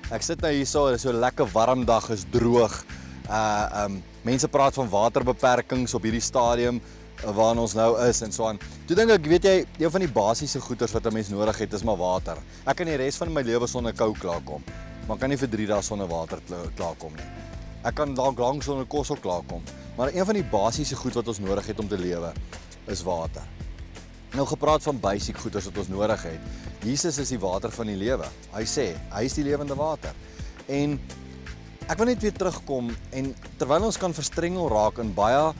Ek sit nou hier so 'n lekker warm dag, is droog. Mense praat van waterbeperkings op hierdie stadium waarin ons nou is en so aan. Toe dink ek, weet jy, een van die basiese goeders wat 'n mens nodig het is maar water. Ek kan die res van my lewe sonder kou klaarkom, maar ek kan nie vir 3 dae sonder water klaarkom nie. Ek kan dalk lank sonder kos ook klaarkom, maar een van die basiese goed wat ons nodig het om te lewe is water. Nou gepraat van basic goeders wat ons nodig het. Jesus is die water van die lewe. Hy sê, hy is die lewende water. En ek wil net weer terugkom en terwyl ons kan verstrengel raak in baie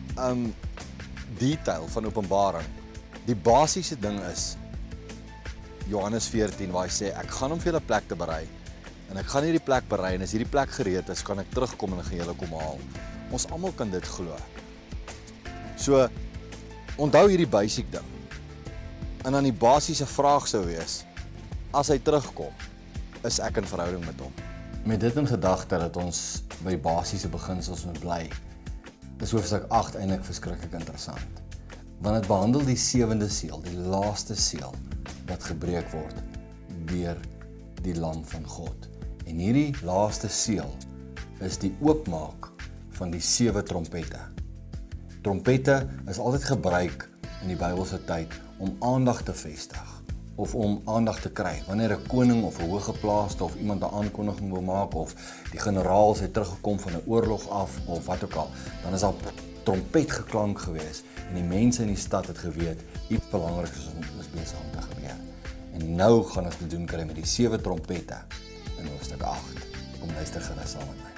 detail van Openbaring, die basiese ding is Johannes 14 waar hy sê, ek gaan om vir julle plek te berei en ek gaan hierdie plek berei en as hierdie plek gereed is, kan ek terugkom en ek gaan julle kom haal. Ons almal kan dit glo. So, onthou hierdie basic ding. En dan die basiese vraag sou wees, as hy terugkom, is ek in verhouding met hom. Met dit in gedagte dat ons by basiese beginsels moet bly, is hoofstuk 8 eintlik verskriklik interessant. Want dit behandel die 7de seël, die laaste seël wat gebreek word deur die lam van God. En hierdie laaste seël is die oopmaak van die 7 trompette. Trompette is altyd gebruik in die Bybelse tyd om aandag te vestig of om aandag te kry. Wanneer 'n koning of 'n hoëgeplaaste of iemand 'n aankondiging wil maak of die generaals het teruggekom van 'n oorlog af of wat ook al, dan is daar trompet geklank gewees en die mense in die stad het geweet iets belangriks is besig om te gebeur. En nou gaan ons te doen kry met die 7 trompette in hoofstuk 8. Kom luister gerus saam met my.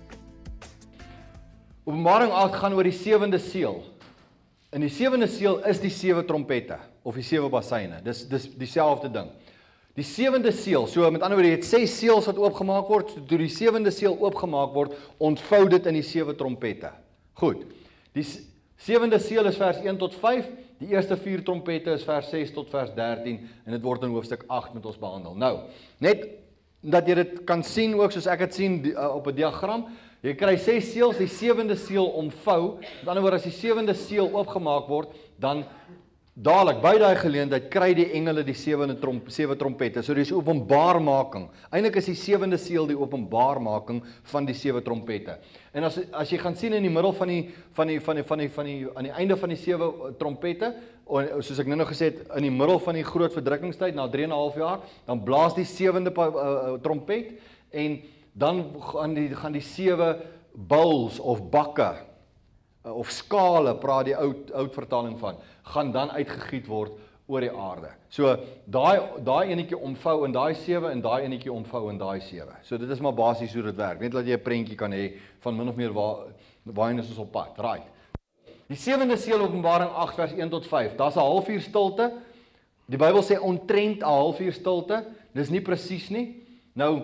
Openbaring 8 gaan oor die 7de seël. En die 7de seël is die 7 trompette of die 7 basyne. Dis dieselfde ding. Die 7de seël, so met ander woorde, jy het 6 seëls wat oopgemaak word, so toe die 7de seël oopgemaak word, ontvou dit in die 7 trompette. Goed. Die 7de seël is vers 1 tot 5, die eerste 4 trompette is vers 6 tot vers 13 en dit word in hoofstuk 8 met ons behandel. Nou, net dat jy dit kan sien ook soos ek het sien op 'n diagram. Jy kry 6 seëls, die 7de seël omvou. Met ander woorde, as die 7de seël oopgemaak word, dan dadelik by daai geleentheid kry die engele die 7 trompette. So dis openbaarmaking. Eintlik is die 7de seël die openbaarmaking van die 7 trompette. En as jy gaan sien in die middel aan die einde van die 7 trompette, soos ek nou gesê het, in die middel van die groot verdrukkingstyd na 3,5 jaar, dan blaas die 7de trompet en dan gaan die 7 bowls of bakke of skale, praat die oud vertaling van, gaan dan uitgegiet word oor die aarde. So daai enetjie omvou in daai 7 en daai enetjie omvou in daai 7. So dit is maar basies hoe dit werk. Net dat jy 'n prentjie kan hê van min of meer waarheen is ons op pad. Right. Die 7de seël, Openbaring 8 vers 1 tot 5. Daar's 'n halfuur stilte. Die Bybel sê omtrent 'n halfuur stilte. Dis nie presies nie. Nou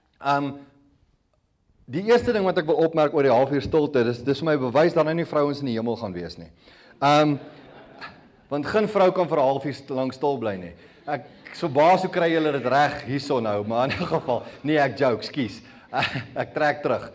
die eerste ding wat ek wil opmerk oor die halfuur stilte, dis vir my bewys dat nou nie vrouens in die hemel gaan wees nie. Want geen vrou kan vir 'n halfuur lank stil bly nie. Ek so baas, hoe kry julle dit reg hierso nou, maar in 'n geval, nee, ek joke, skus. Ek trek terug.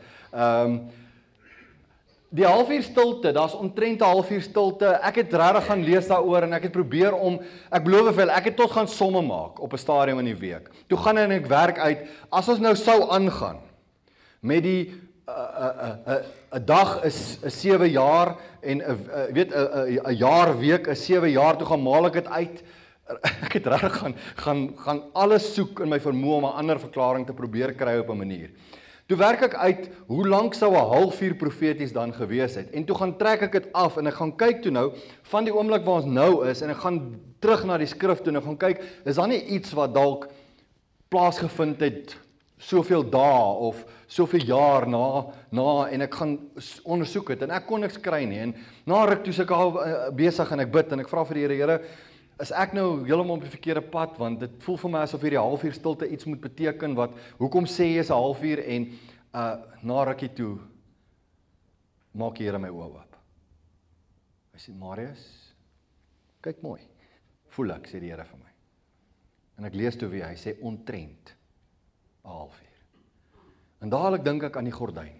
Die halfuur stilte, daar's omtrent 'n halfuur stilte. Ek het regtig gaan lees daaroor en ek het probeer ek beloof vir julle, ek het tot gaan somme maak op 'n stadium in die week. Toe gaan ek werk uit, as ons nou sou aangaan met die 'n dag is 7 jaar en 'n jaar week is 7 jaar, toe gaan maal ek dit uit. Ek het regtig gaan alles soek in my vermoë om 'n ander verklaring te probeer kry op 'n manier. Toe werk ek uit, hoe lank sou 'n halfuur profeties dan gewees het? En toe gaan trek ek dit af en ek gaan kyk toe nou, van die oomblik waar ons nou is, en ek gaan terug na die skrif toe en ek gaan kyk, is daar nie iets wat dalk plaasgevind het soveel dae of soveel jaar na en ek gaan ondersoek het en ek kon niks kry nie. En na ruk toe se ek al besig en ek bid en ek vra vir die Here, is ek nou heeltemal op die verkeerde pad, want dit voel vir my asof hierdie halfuur stilte iets moet beteken, hoekom sê jy is 'n halfuur en na rukkie toe maak die Here my oë oop. Hy sê, Marius, kyk mooi. Voel ek, sê die Here vir my. En ek lees toe weer, hy sê omtrent 'n halfuur. En dadelik dink ek aan die gordyn.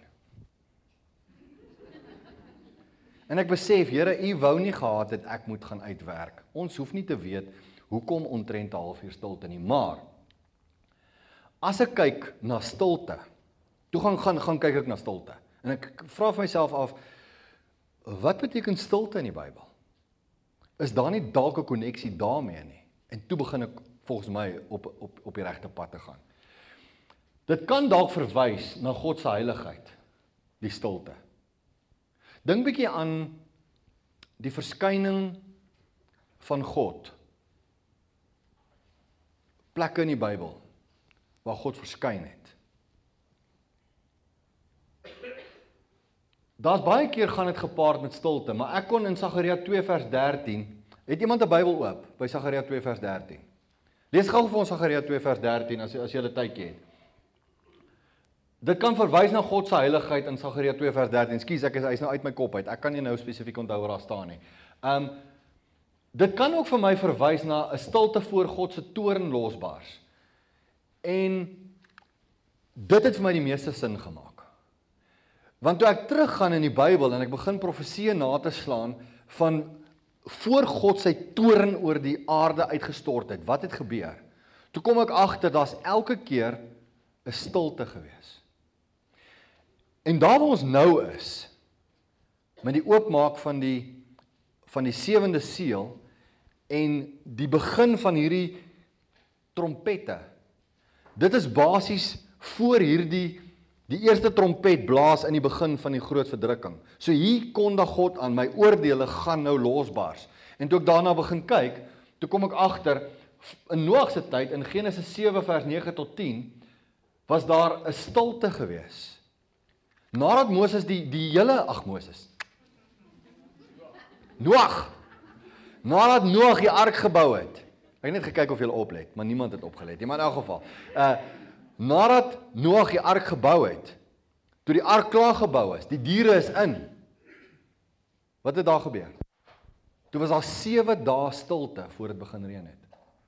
En ek besef, Here, U wou nie gehad het ek moet gaan uitwerk. Ons hoef nie te weet hoekom omtrent 'n halfuur stilte nie, maar as ek kyk na stilte, toe gaan kyk ek na stilte. En ek vra vir myself af, wat beteken stilte in die Bybel? Is daar nie dalk 'n koneksie daarmee nie? En toe begin ek volgens my op die regte pad te gaan. Dit kan dalk verwys na God se heiligheid, die stilte. Dink bietjie aan die verskyning van God. Plekke in die Bybel waar God verskyn het. Daar's baie keer gaan dit gepaard met stilte, maar ek kon in Sagaria 2 vers 13, het iemand 'n Bybel oop by Sagaria 2 vers 13? Lees gou vir ons Sagaria 2 vers 13 as jy 'n tydjie het. Dit kan verwys na God se heiligheid in Sagaria 2 vers 13. Ekskuus, hy's nou uit my kop uit. Ek kan nie nou spesifiek onthou waar daar staan nie. Dit kan ook vir my verwys na 'n stilte voor God se toorn losbars. En dit het vir my die meeste sin gemaak. Want toe ek teruggaan in die Bybel en ek begin profeseë na te slaan van voor God sy toorn oor die aarde uitgestort het, wat het gebeur? Toe kom ek agter, daar's elke keer 'n stilte gewees. En daar waar ons nou is, met die oopmaak van die 7de seël en die begin van hierdie trompette, dit is basies voor die eerste trompet blaas in die begin van die groot verdrukking. So hier kondig God aan, my oordeele gaan nou losbars. En toe ek daarna begin kyk, toe kom ek agter, in Noag se tyd, in Genesis 7 vers 9 tot 10, was daar 'n stilte gewees. Nadat Moses nadat Noag die ark gebou het, ek het net gekyk of julle oplet, maar niemand het opgelet nie, maar in elk geval, nadat Noag die ark gebou het, toe die ark klaar gebou is, die diere is in, wat het daar gebeur? Toe was daar 7 dae stilte voor dit begin reën het.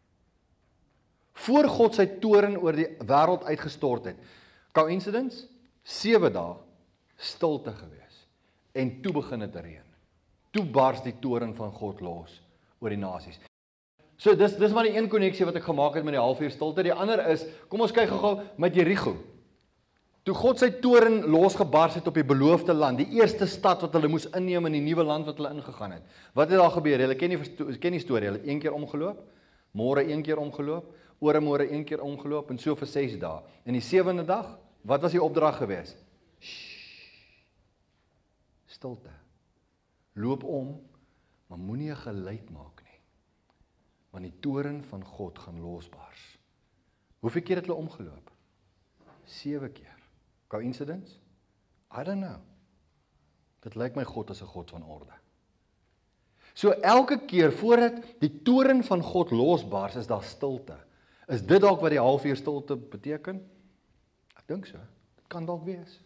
Voor God sy toorn oor die wêreld uitgestort het. Coincidence? 7 dae stilte gewees. En toe begin dit reën. Toe bars die toorn van God los oor die nasies. So dis maar die een koneksie wat ek gemaak het met die halfuur stilte. Die ander is, kom ons kyk gou met Jerigo. Toe God sy toorn losgebars het op die beloofde land, die eerste stad wat hulle moes inneem in die nuwe land wat hulle ingegaan het. Wat het daar gebeur? Julle ken die storie, hulle het 1 keer omgeloop, môre 1 keer omgeloop, ooremôre 1 keer omgeloop en so vir 6 dae. En die 7de dag, wat was die opdrag gewees? Stilte. Loop om, maar moenie 'n geluid maak nie. Want die toorn van God gaan losbars. Hoeveel keer het hulle omgeloop? 7 keer. Coincidence? I don't know. Dit lyk my God as 'n God van orde. So elke keer voordat die toorn van God losbars, is daar stilte. Is dit dalk wat die halfuur stilte beteken? Ek dink so. Dit kan dalk wees.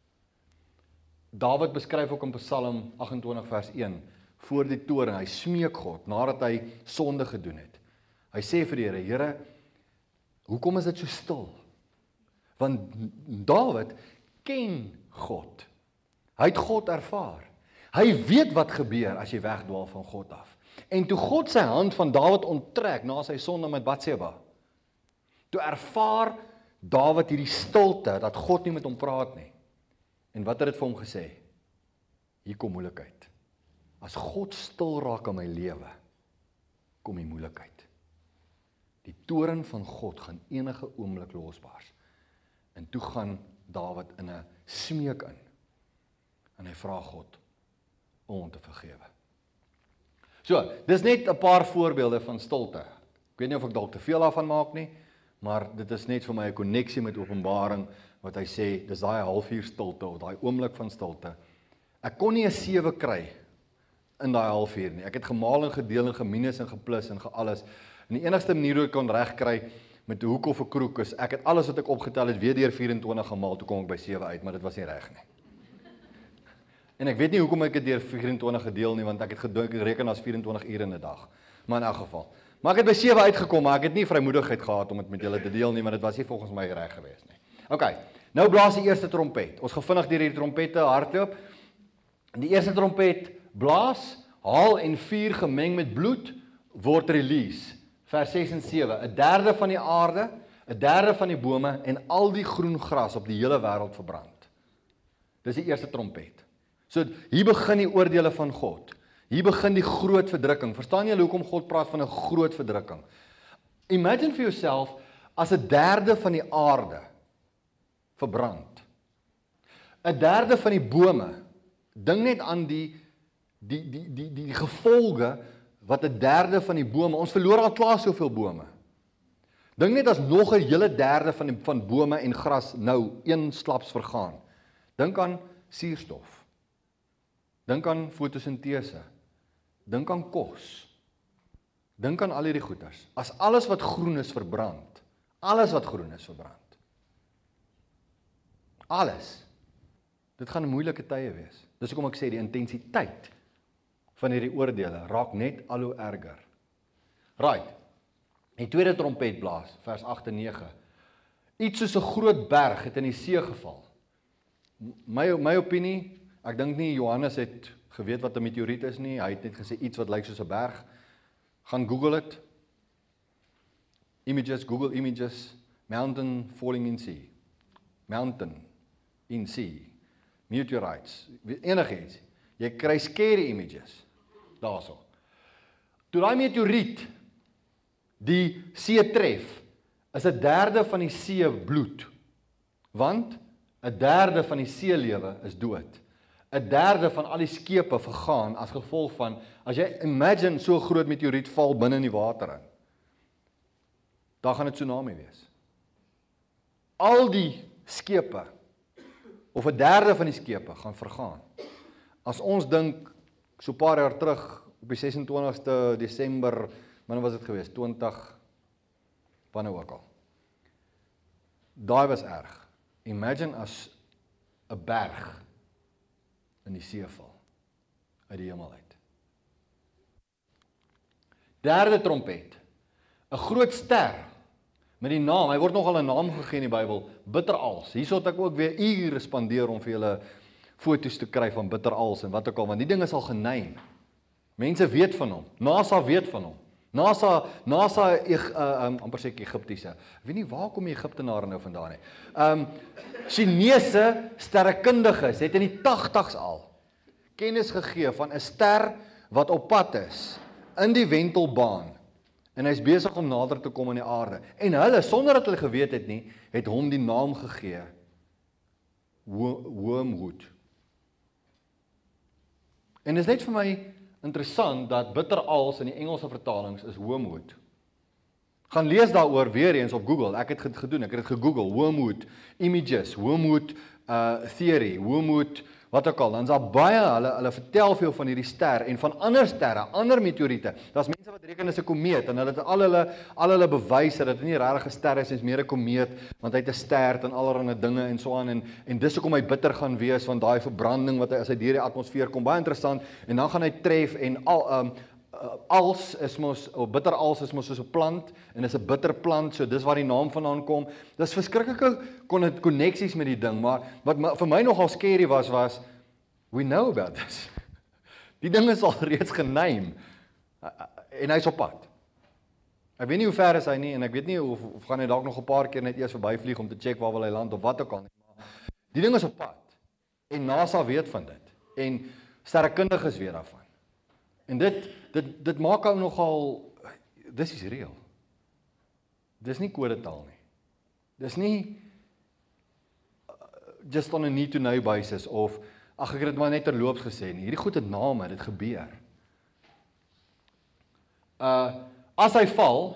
Dawid beskryf ook in Psalm 28 vers 1, voor die toorn, hy smeek God, nadat hy sonde gedoen het. Hy sê vir die Here, Here, hoekom is dit so stil? Want Dawid ken God. Hy het God ervaar. Hy weet wat gebeur as jy wegdwaal van God af. En toe God sy hand van Dawid onttrek na sy sonde met Batseba, toe ervaar Dawid hierdie stilte, dat God nie met hom praat nie. En wat het dit vir hom gesê? Hier kom moeilikheid. As God stil raak in my lewe, kom die moeilikheid. Die toorn van God gaan enige oomblik losbars. En toe gaan Dawid in 'n smeek in. En hy vra God om hom te vergewe. So, dis net 'n paar voorbeelde van stilte. Ek weet nie of ek dalk te veel daarvan maak nie, maar dit is net vir my 'n koneksie met Openbaring, wat hy sê, dis daai halfuur stilte, of daai oomblik van stilte. Ek kon nie 'n 7 kry in daai halfuur nie. Ek het gemaal en gedeel en geminus en geplus en alles. En die enigste manier hoe ek kon regkry met 'n hoek of 'n kroek is, ek het alles wat ek opgetel het weer deur 24 gemaal, toe kom ek by 7 uit, maar dit was nie reg nie. En ek weet nie hoekom ek dit deur 24 gedeel nie, want ek het gedink ek reken as 24 ure in 'n dag. Maar in elk geval. Maar ek het by 7 uitgekom, maar ek het nie vrymoedigheid gehad om dit met julle te deel nie, maar dit was nie volgens my reg geweest nie. OK, nou blaas die eerste trompet. Ons gaan vinnig deur hierdie trompette hardloop. Die eerste trompet blaas, haal en vuur gemeng met bloed word release. Vers 6 en 7. 'n derde van die aarde, 'n derde van die bome en al die groen gras op die hele wêreld verbrand. Dis die eerste trompet. So hier begin die oordeele van God. Hier begin die groot verdrukking. Verstaan jy hoekom God praat van 'n groot verdrukking? Imagine vir jouself as 'n derde van die aarde verbrand. 'n derde van die bome. Dink net aan die gevolge wat 'n derde van die bome. Ons verloor al klaar soveel bome. Dink net as nog 'n hele derde van bome en gras nou eensklaps vergaan. Dink aan suurstof. Dink aan fotosintese. Dink aan kos. Dink aan al hierdie goeders. As alles wat groen is verbrand. Alles wat groen is verbrand. Alles. Dit gaan 'n moeilike tye wees. Dis hoekom ek sê die intensiteit van hierdie oordeele raak net al hoe erger. Right. Die tweede trompet blaas, vers 8 en 9. Iets soos 'n groot berg het in die see geval. My opinie, ek dink nie Johannes het geweet wat 'n meteoriet is nie. Hy het net gesê iets wat lyk soos 'n berg. Gaan Google dit. Images, Google images, mountain falling in sea. Mountain in sea. Meteorites, enigiets. Jy kry scary images daarso. Toe daai meteoriet die see tref, is 'n derde van die see bloed. Want 'n derde van die seelewe is dood. 'n derde van al die skepe vergaan as gevolg van, as jy imagine so 'n groot meteoriet val binne in die water in, dan gaan dit tsunami wees. Al die skepe, of 'n derde van die skepe, gaan vergaan. As ons dink, so 'n paar jaar terug, op die 26ste Desember, wanneer was dit geweest? 20, wanneer ook al. Daai was erg. Imagine as 'n berg in die see val, uit die hemel uit. Derde trompet, 'n groot ster, met die naam, hy word nogal 'n naam gegee in die Bybel, bitterals. Hierso het ek ook weer ure spandeer om vir julle foto's te kry van bitterals en wat ook al, want die ding is al gename. Mense weet van hom, NASA weet van hom. NASA amper sê ek Egiptiese. Ek weet nie waar kom die Egiptenare nou vandaan nie. Chinese sterrekundiges het in die 80's al kennis gegee van 'n ster wat op pad is in die wentelbaan en hy's besig om nader te kom aan die aarde. En hulle, sonder dat hulle geweet het nie, het hom die naam gegee Wormwood. En dit is net vir my interessant dat bitterals in die Engelse vertalings is wormwood. Gaan lees daaroor weer eens op Google. Ek het dit gedoen, ek het dit gegoogel. Wormwood images, wormwood theory, wormwood wat ook al. Dan is daar baie, hulle vertel veel van hierdie ster en van ander sterre, ander meteoriete. Daar's mense wat reken is 'n komeet en hulle het al hulle bewyse dat dit nie regtig 'n ster is, meer 'n komeet, want hy het 'n stert en allerlei dinge en so aan en dis hoekom hy bitter gaan wees, want daai verbranding wat hy as hy deur die atmosfeer kom, baie interessant, en dan gaan hy tref en als is mos, bitterals is mos soos 'n plant en is 'n bitterplant, so dis waar die naam vandaan kom. Dis verskriklike koneksies met die ding, maar wat vir my nogal scary was we know about this. Die ding is al reeds gename en hy's op pad. Ek weet nie hoe ver is hy nie en ek weet nie of gaan hy dalk nog 'n paar keer net eers verbyvlieg om te check waar wil hy land of wat ook al nie, maar die ding is op pad en NASA weet van dit en sterrekundiges weet daarvan. En dit maak ou nogal, dis is real. Dis nie kodetaal nie. Dis nie just on a need to know basis of ag ek het dit maar net terloops gesê nie. Hierdie goed het name, dit gebeur. As hy val,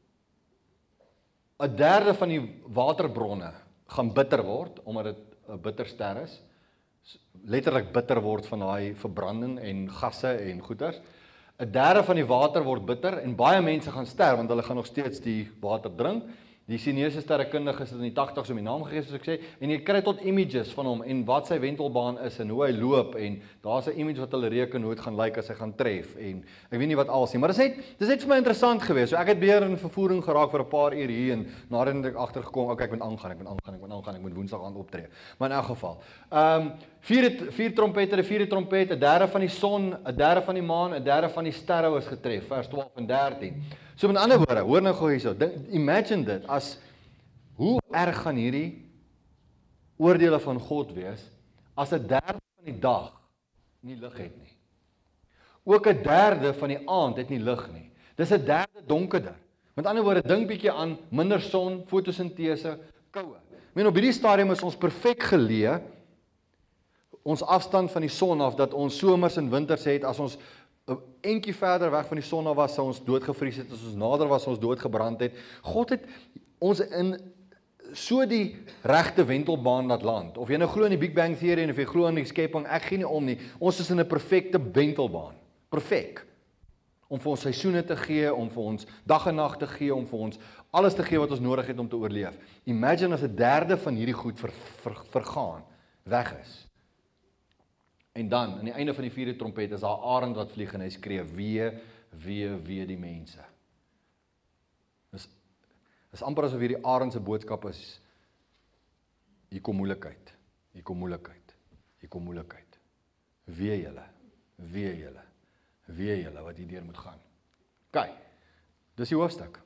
'n derde van die waterbronne gaan bitter word omdat dit 'n bitterster is. Letterlik bitter word van daai verbranding en gasse en goeters. 'n derde van die water word bitter en baie mense gaan sterf want hulle gaan nog steeds die water drink. Die Chinese sterrekundiges het in die 80's om die naam gegee, soos ek sê, en jy kry tot images van hom en wat sy wentelbaan is en hoe hy loop en daar's 'n image wat hulle reken hoe dit gaan lyk as hy gaan tref en ek weet nie wat als nie, maar dis net vir my interessant geweest. So ek het weer in vervoering geraak vir 'n paar uur hier en nadat ek agtergekom, okay, ek moet aangaan, ek moet Woensdag aan optree. Maar in elk geval, vier trompette, die vierde trompet, 'n derde van die son, 'n derde van die maan, 'n derde van die sterre is getref, vers 12 en 13. So met ander woorde, hoor nou gou hierso, imagine dit, as Hoe erg gaan hierdie oordeele van God wees, as 1/3 van die dag nie lig het nie. Ook 1/3 van die aand het nie lig nie. Dis 1/3 donkerder. Met ander woorde, dink bietjie aan minder son, fotosintese, koue. Op hierdie stadium is ons perfek geleë, ons afstand van die son af, dat ons somers en winters het, as ons 'n entjie verder weg van die son af was, sou ons doodgevries het, as ons nader was, sou ons doodgebrand het. God het ons in so die regte wentelbaan laat land. Of jy nou glo in die Big Bang Theory en of jy glo in die skepping, ek gee nie om nie. Ons is in 'n perfekte wentelbaan. Perfek. Om vir ons seisoene te gee, om vir ons dag en nag te gee, om vir ons alles te gee wat ons nodig het om te oorleef. Imagine as 1/3 van hierdie goed vergaan, weg is. En dan, aan die einde van die 4de trompet, is daar 'n arend wat vlieg en hy skree, wee die mense. Dis amper asof hierdie arend se boodskap is, hier kom moeilikheid, hier kom moeilikheid, hier kom moeilikheid. Wee julle wat hierdeur moet gaan. OK, dis die hoofstuk.